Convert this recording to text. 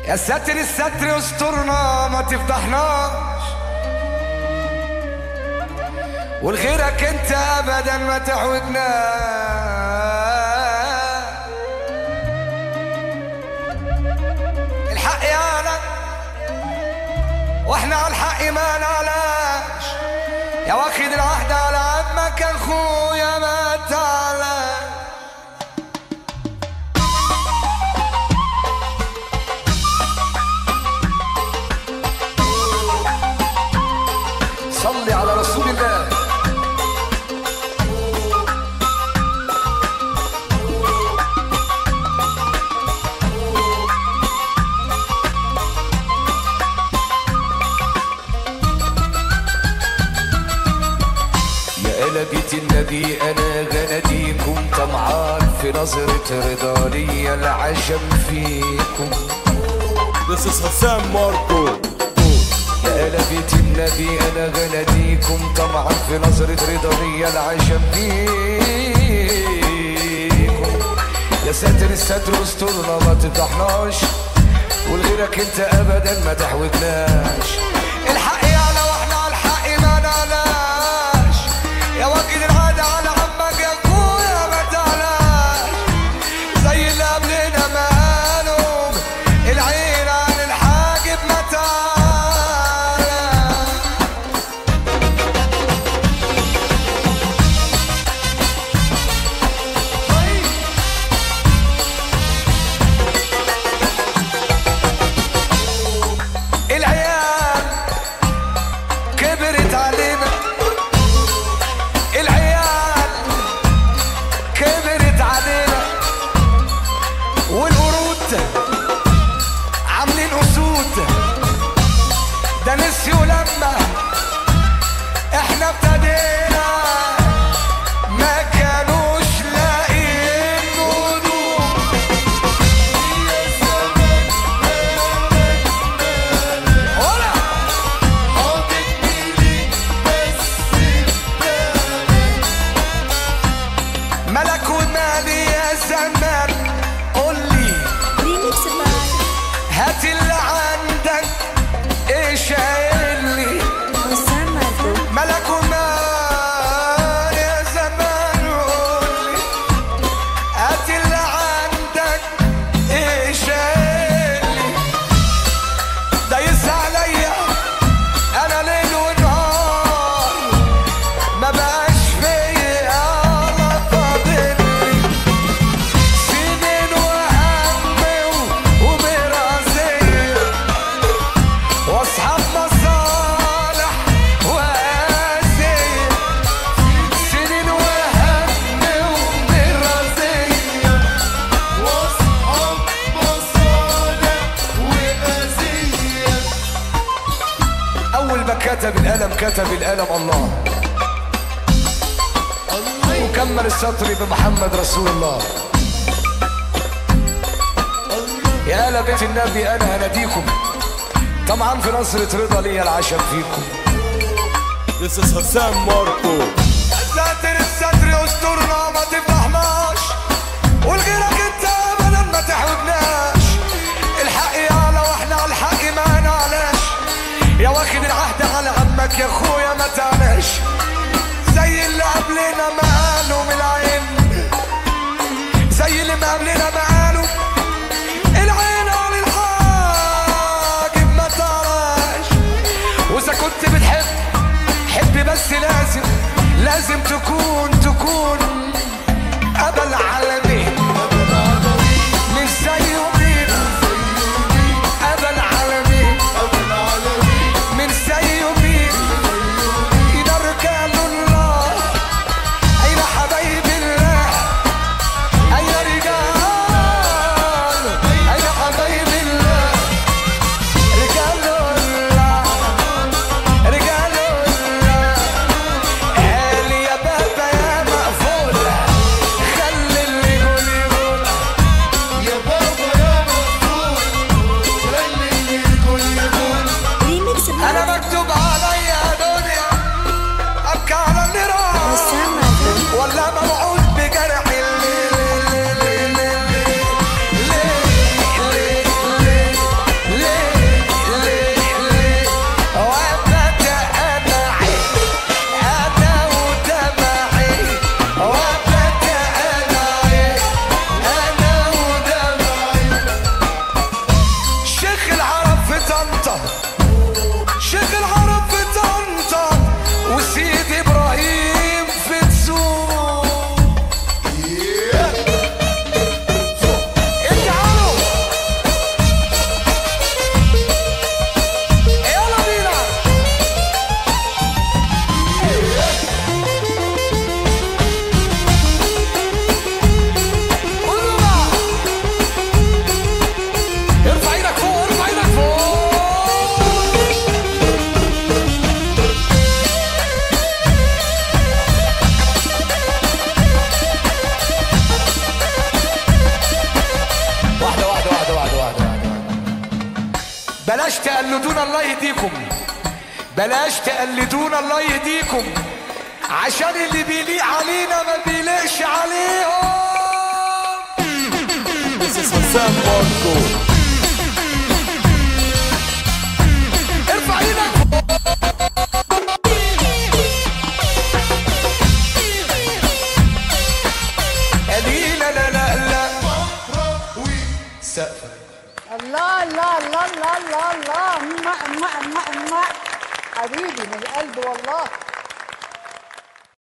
يا ساتر الستر استرنا ما تفضحناش، والغيرك انت ابدا ما تعودناش. الحق يانا واحنا على الحق ما نعلاش، يا واخد العهد على عمك اخويا ما تعلاش. صلي على رسول الله. بيت النبي انا غناديكم، طمعان في نظرة رضا ليا العجب فيكم. This is Hassan Marco. يا آل بيت النبي انا غناديكم، طمعان في نظرة رضا ليا العجب فيكم. يا ساتر الستر استرنا ما تفضحناش، والغيرك انت ابدا ما تحوجناش. الحق يعلى واحنا على الحق ما نعلاش، يا واجد العادة على عمك يا اخويا ما تعلاش. زي اللي قبلنا ما قالوا العين عن الحاجب ما تعلاش. العيال كبرت علينا، العيال كبرت علينا، والقرود عاملين اسود. ده نسيوا لما احنا ابتدينا ما كانوش لاقيين هدوم. ولا ملك ومالي يا زمان قولي هات اللي عندك ايش قايلي. ملك ومالي يا زمان قولي هات اللي عندك ايش قايلي. دايس عليا انا ليل ونهار، ما بقاش فيا على فاضلي سنين وهم ومرازية واصحاب مصالح وقاسية. سنين وهم ومرازية واصحاب مصالح وقاسية. اول ما كتب القلم كتب القلم الله، وكمل السطر بمحمد رسول الله. يا آل بيت النبي انا هناديكم، طمعان في نصرة رضا ليا العشم فيكم. This is Hassan Marco. ساتر الستر استرنا ما تفضحناش، والغيرك انت ابدا ما تحوجناش. الحق يعلى واحنا على الحق ما نعلاش، يا واخد العهد على عمك يا اخويا ما تعلاش. زي اللي قبلنا ما قالوا من العين، زي اللي ما قبلنا ما قالوا العين عن الحاجب ما تعلاش. واذا كنت بتحب حب بس لازم تكون أبا العالمين، مش زي مين أبا العالمين، من زي مين إذا رجال الله. أين حبايب الله؟ أين رجال؟ أين حبايب الله؟ رجال الله رجال الله. قال يا بابا يا مقفولة خلي اللي بلاش تقلدونا الله يهديكم، بلاش تقلدونا الله يهديكم، عشان اللي بيليق علينا ما بيليقش عليهم. This is حسام ماركو. ارفع ايدك قليلا لا لا لا سقف. الله الله الله الله الله الله حبيبي من القلب والله.